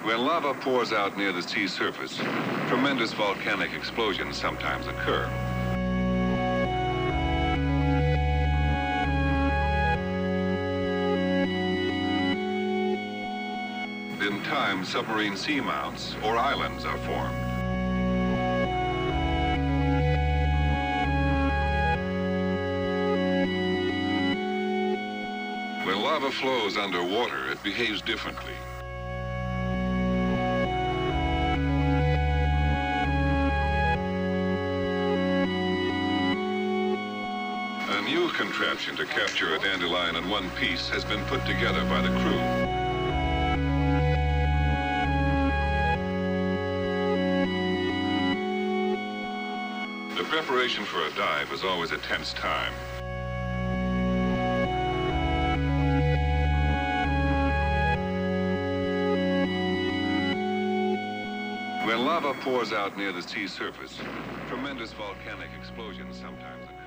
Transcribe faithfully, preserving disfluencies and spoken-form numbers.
When lava pours out near the sea surface, tremendous volcanic explosions sometimes occur. In time, submarine seamounts or islands are formed. When lava flows underwater, it behaves differently. A new contraption to capture a dandelion in one piece has been put together by the crew. The preparation for a dive is always a tense time. When lava pours out near the sea surface, tremendous volcanic explosions sometimes occur.